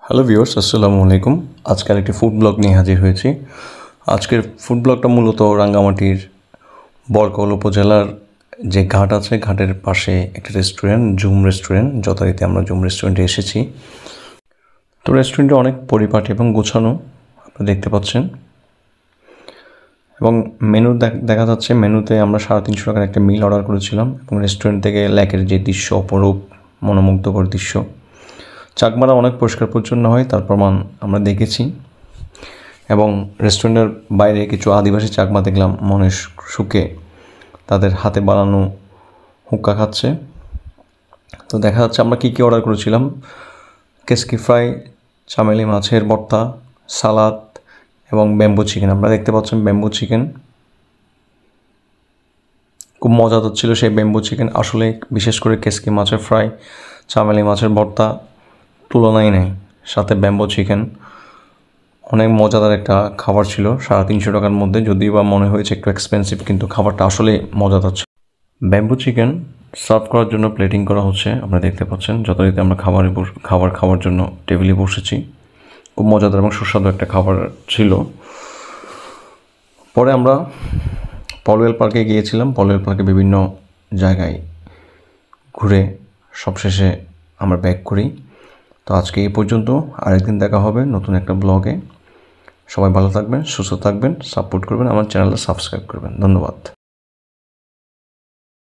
Hello viewers, আসসালামু আলাইকুম। আজকের একটি ফুড ব্লগ নিয়ে হাজির হয়েছি। আজকের ফুড ব্লগটা মূলত রাঙ্গামাটির বরকল উপজেলার যে ঘাট আছে, ঘাটের পাশে একটা রেস্টুরেন্ট, জুম রেস্টুরেন্ট। যথারীতি আমরা জুম রেস্টুরেন্টে এসেছি। তো রেস্টুরেন্টটা অনেক পরিপাটি এবং গোছানো, আপনারা দেখতে পাচ্ছেন। এবং মেনু দেখা যাচ্ছে, মেনুতে আমরা 350 টাকার একটা মিল অর্ডার করেছিলাম। এবং রেস্টুরেন্ট থেকে লেকের যে দৃশ্য, অপরূপ মনোমুগ্ধকর দৃশ্য। চাকমারা অনেক পরিষ্কার পরিচ্ছন্ন হয়, তার প্রমাণ আমরা দেখেছি। এবং রেস্টুরেন্টের বাইরে কিছু আদিবাসী চাকমা দেখলাম মনের সুখে তাদের হাতে বানানো হুক্কা খাচ্ছে। তো দেখা যাচ্ছে আমরা কী অর্ডার করেছিলাম: কেসকি ফ্রাই, চামেলি মাছের ভর্তা, সালাদ এবং ব্যাম্বু চিকেন। আপনারা দেখতে পাচ্ছেন ব্যাম্বু চিকেন, খুব মজাদার ছিল সেই ব্যাম্বু চিকেন। আসলে বিশেষ করে কেসকি মাছের ফ্রাই, চামেলি মাছের ভর্তা তুলনাই নেই। সাথে ব্যাম্বু চিকেন অনেক মজাদার একটা খাবার ছিল 350 টাকার মধ্যে। যদিও বা মনে হয়েছে একটু এক্সপেন্সিভ, কিন্তু খাবারটা আসলে মজাদার ছিল। ব্যাম্বু চিকেন সার্ভ করার জন্য প্লেটিং করা হচ্ছে, আপনারা দেখতে পাচ্ছেন। যথারীতি আমরা খাবার জন্য টেবিলে বসেছি। খুব মজাদার এবং সুস্বাদু একটা খাবার ছিল। পরে আমরা পলওয়েল পার্কে গিয়েছিলাম। পলওয়েল পার্কে বিভিন্ন জায়গায় ঘুরে সবশেষে আমরা ব্যাক করি। তো আজকে এই পর্যন্ত। আরেকদিন দেখা হবে নতুন একটা ব্লগে। সবাই ভালো থাকবেন, সুস্থ থাকবেন, সাপোর্ট করবেন, আমার চ্যানেলটা সাবস্ক্রাইব করবেন। ধন্যবাদ।